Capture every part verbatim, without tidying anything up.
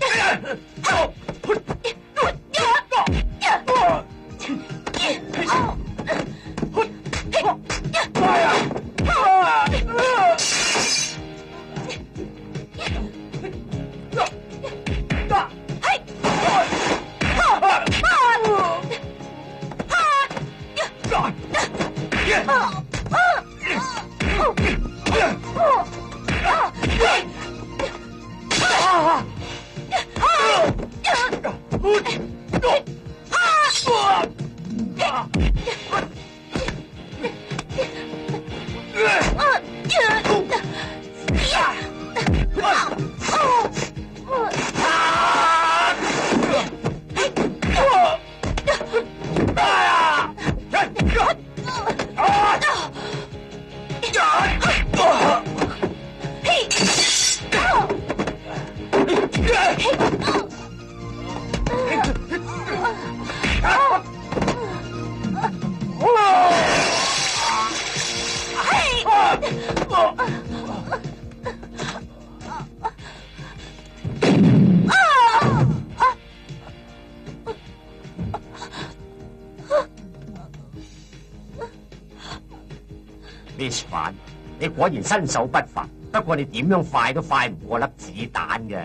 Miss 范，你果然身手不凡，不過你點樣快都快唔過粒子彈嘅。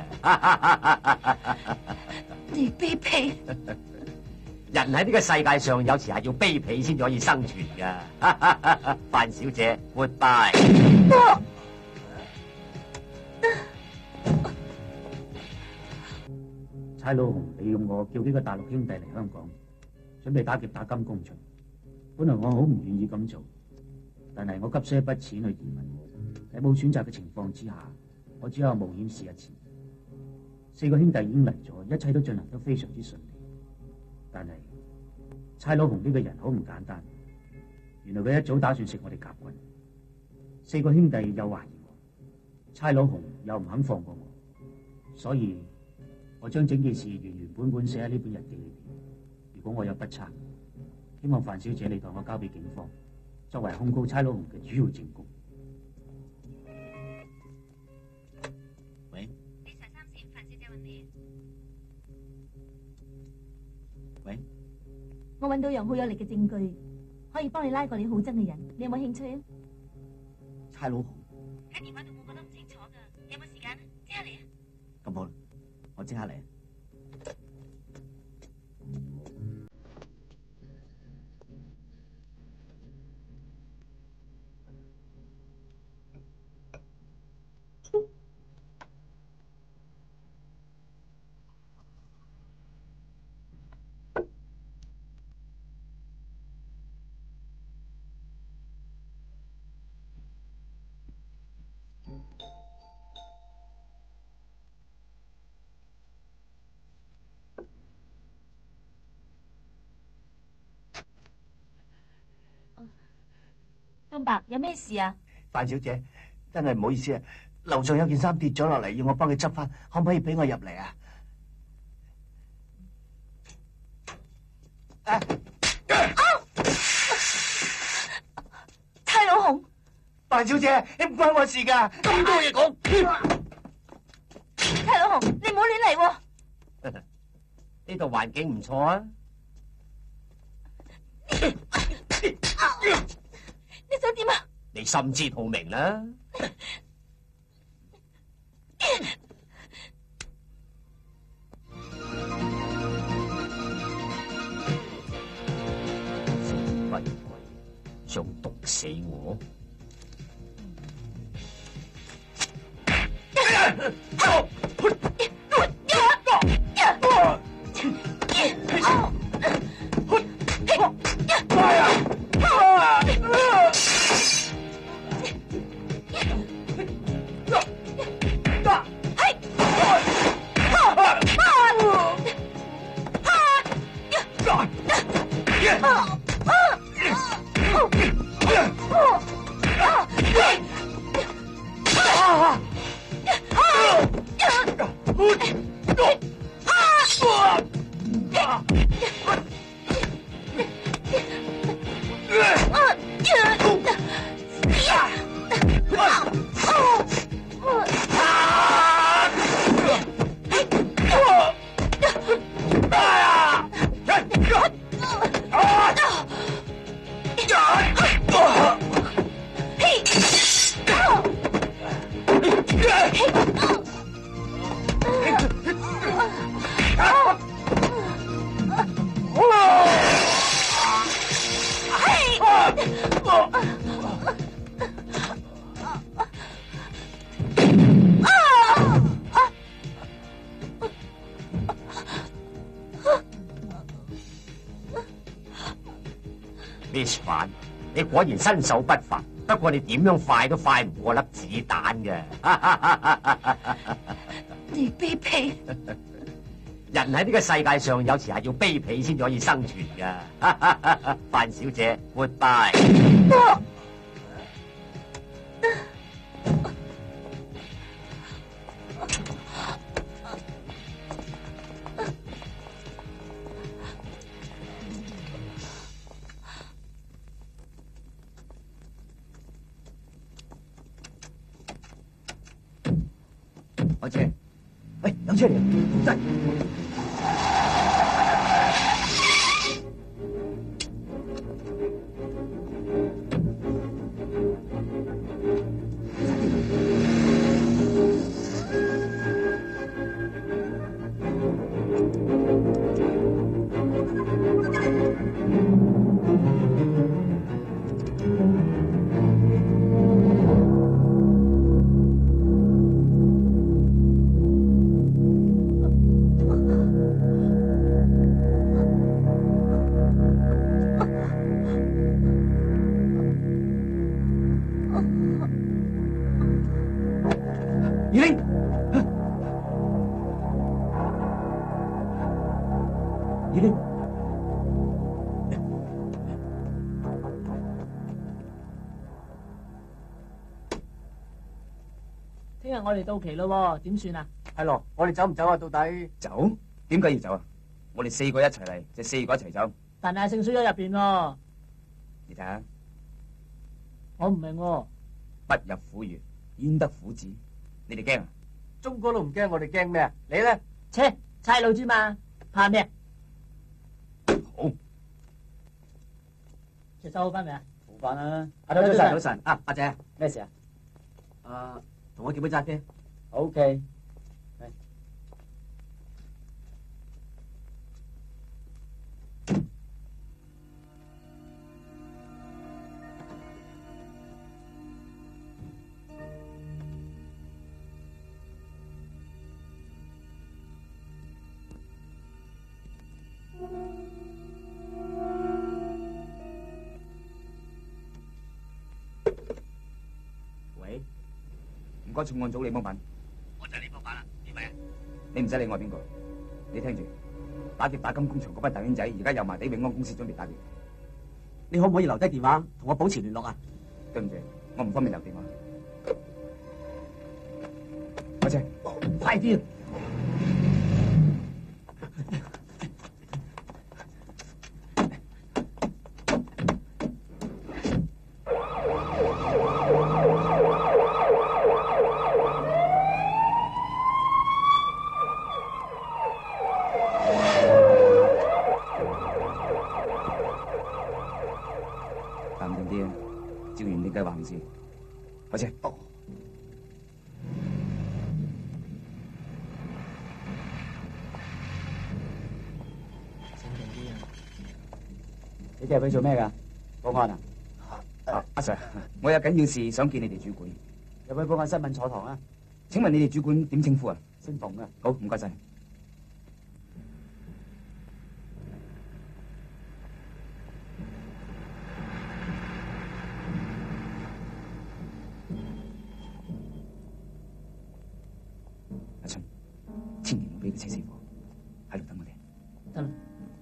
你卑鄙！ 人喺呢個世界上，有時係要卑鄙先可以生存噶。范小姐 ，goodbye。 差佬紅利用我叫幾個大陸兄弟嚟香港，準備打劫打金工場。本來我好唔願意咁做，但係我急需一筆錢去移民，喺冇選擇嘅情況之下，我只有冒險試一次。四個兄弟已經嚟咗，一切都進行得非常之順利。但係差佬紅呢個人好唔簡單，原來佢一早打算食我哋夾棍。四個兄弟又懷疑我，差佬紅又唔肯放過我，所以我將整件事原原本本寫喺呢本日記裏邊。如果我有不測，希望范小姐你代我交俾警方，作為控告差佬紅嘅主要證據。 喂？ 你查三線，范小姐揾你。 喂？ 我揾到樣好有力嘅證據，可以幫你拉過你好憎嘅人，你有冇興趣啊？ 差佬紅喺電話度我覺得唔清楚噶，你有冇時間啊？即刻嚟啊！ 咁好啦，我即刻嚟。 東伯，有咩事啊？ 范小姐，真係唔好意思啊，樓上有件衫跌咗落嚟，要我幫佢執翻，可唔可以俾我入嚟啊？啊！ 差佬紅， 范小姐，你唔關我事噶，咁多嘢講。 差佬紅，你唔好亂嚟喎。 呢度環境唔錯啊！ 你想點啊？ 你心知肚明啦。不該，想毒死我？ Miss 犯，你果然身手不凡。不過你點樣快都快唔過粒子彈嘅。 你卑鄙！ 人喺呢個世界上，有時係要卑鄙先至可以生存噶。范小姐 ，goodbye。 有車，喂，有車嚟，真。 聽日我哋到期咯，點算啊？ 係咯，我哋走唔走啊？到底走？點解要走啊？我哋四個一齊嚟，就四個一齊走。 但係阿聖書喺入邊喎， 你睇下， 我唔明喎。 不入虎穴，焉得虎子？你哋驚啊？ 中哥都唔驚，我哋驚咩啊？你咧？ 切，差佬啫嘛，怕咩？ 好， 食收好翻未啊？ 好翻啦。 阿早晨， 早晨。啊，阿姐， 咩事啊？ 啊，同我叫杯揸啤。 O K。 喂，唔該，重案組李幫辦。 我就係李幫辦啦，邊位啊？ 你唔使理我係邊個，你聽住，打劫打金工場嗰班大兄仔，而家又埋地永安公司準備打劫。 你可唔可以留低電話同我保持聯絡啊？ 對唔住，我唔方便留電話。開車， 快啲！ 淡定啲啊，照完你計劃行事。開車。 你哋入去做咩噶？報案啊？ 阿阿 Sir，我有緊要事想見你哋主管。 入去報案室問坐堂啊？ 請問你哋主管點稱呼啊？ 姓馮啊。 好，唔該晒。阿春，千祈唔好俾佢車死火，喺度等我哋。 得啦。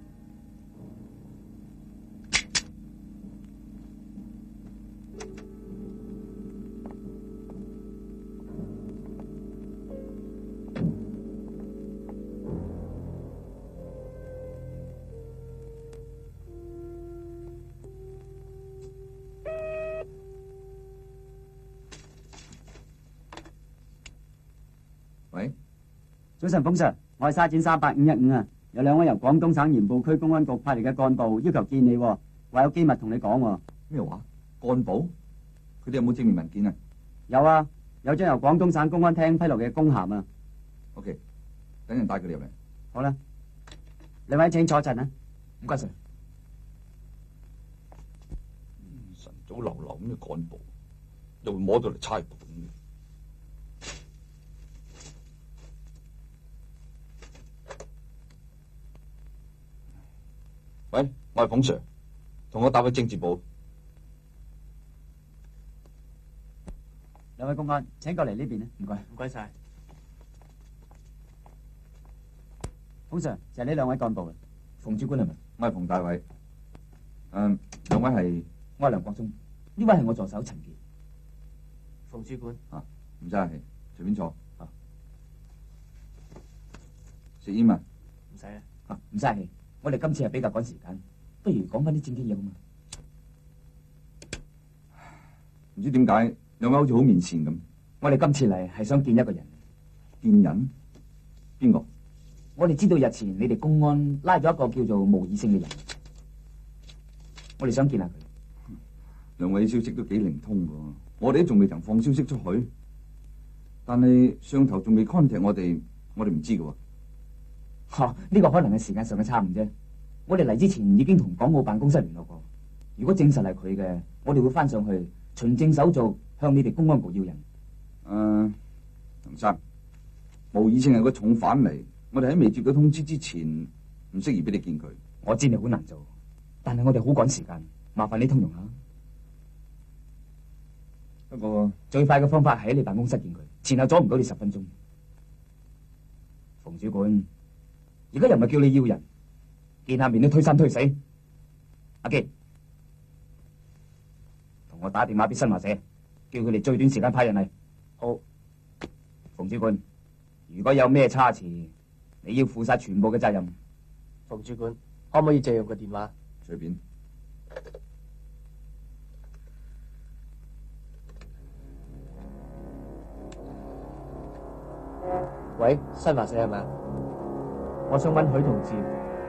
喂， 早晨，馮 Sir，我係沙展三八五一五啊，有兩位由廣東省鹽步區公安局派嚟嘅幹部要求見你，話有機密同你講。 咩話？幹部？佢哋有冇證明文件啊？ 有啊，有張由廣東省公安廳批落嘅公函啊。 OK，等人帶佢哋入嚟。 好啦，兩位請坐陣啊。 唔該晒。 晨早流流咁嘅幹部，又會摸到嚟差館嘅。喂，我係馮 Sir， 同我打去政治部。 兩位公安，請過嚟呢邊啦，唔該。 唔該晒。 馮 Sir 就係呢兩位幹部啦。 馮主管係咪？我係馮大偉。誒，兩位係我係梁國忠，呢位係我助手陳傑。 馮主管。 啊，唔使客氣，隨便坐。啊，食煙啊？ 唔使啦。 啊，唔使客氣。我哋今次係比較趕時間，不如講翻啲正經嘢好嘛？唔知點解兩位好似好面善咁。我哋今次嚟係想見一個人。見人？邊個？我哋知道日前你哋公安拉咗一個叫做無異性嘅人，我哋想見下佢。兩位消息都幾靈通喎，我哋都仲未曾放消息出去，但係上頭仲未 contact 我哋，我哋唔知嘅喎。吓、哦，呢、這個可能係時間上嘅差誤啫。我哋嚟之前已經同港澳辦公室聯絡過，如果證實係佢嘅，我哋會翻上去循證手續向你哋公安局要人。誒、呃，梁生，無異性係個重犯嚟。我哋喺未接到通知之前，唔適宜俾你見佢。我知你好難做，但係我哋好趕時間，麻煩你通融下。不過最快嘅方法係喺你辦公室見佢，前後阻唔到你十分鐘。馮主管，而家又唔係叫你要人，見下面都推三推四。阿基，同我打電話俾新華社，叫佢哋最短時間派人嚟。好，馮主管，如果有咩差池，你要負晒全部嘅責任。 馮主管，可唔可以借用個電話？ 隨便。 喂，新華社係咪？我想揾許同志。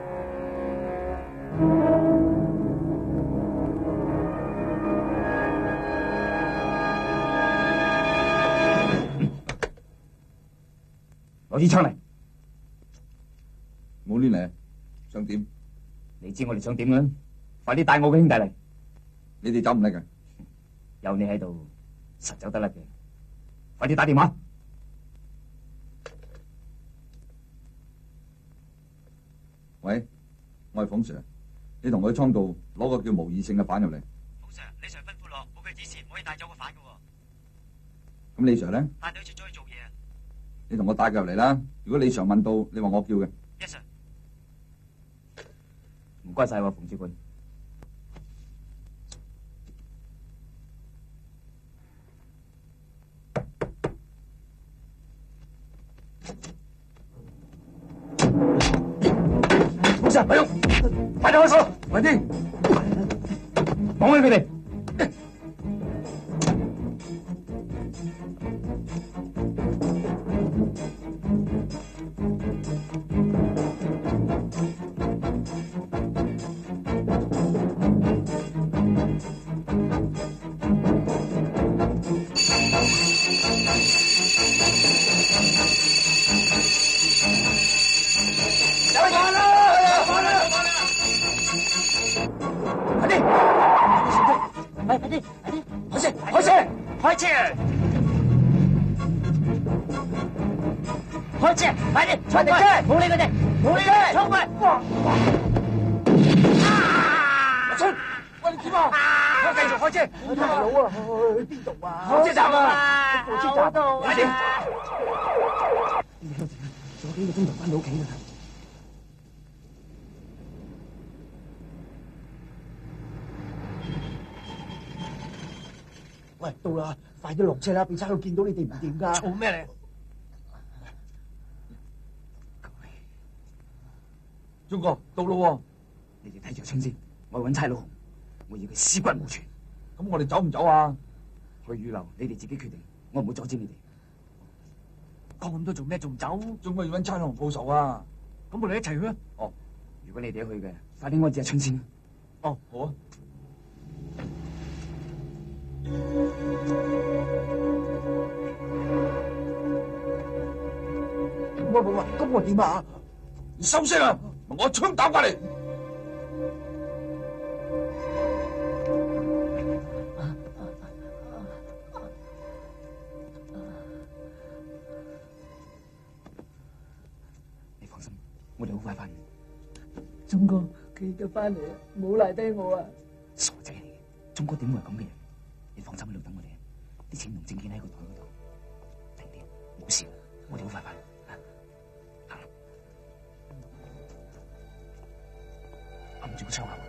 攞支槍嚟。 冇亂嚟，想點？ 你知我哋想點啦？快啲帶我嘅兄弟嚟。 你哋走唔甩嘅？ 有你喺度，實走得甩嘅。快啲打電話。 喂，我係馮 Sir，你同我去倉度攞個叫無異性嘅犯入嚟。 馮 Sir，李 Sir 吩咐落，冇佢指示，可以帶走個犯嘅。 咁李 Sir 咧？ 帶佢出咗去做嘢啊！ 你同我帶佢入嚟啦。如果李 Sir 問到，你話我叫嘅。 Yes sir。 唔該晒喎，馮主管。馮 Sir，咪喐，快啲開手，快啲，綁起佢哋。 喂，到啦，快啲落車啦！俾差佬見到你哋唔掂噶。 做咩嚟？ 中國到咯， 你哋睇住槍先，我去搵差佬紅，我要佢屍骨無存。 咁我哋走唔走啊？ 去預留，你哋自己決定，我唔會阻止你哋。 講咁多做咩？仲走？ 仲我要搵差佬紅報仇啊！ 咁我哋一齊去啊！ 哦，如果你哋去嘅，快啲安置阿春先。 哦，好啊。 喂喂喂，咁我點啊？ 你收聲啊！我槍打過嚟。你放心，我哋好快翻嚟。 忠哥，佢而家翻嚟啊，唔好賴低我啊！ 鐘哥點會係咁嘅人？你放心喺度等我哋，啲錢同證件喺個袋嗰度。停啲，冇事，我哋好快翻。行，揞住個窗口。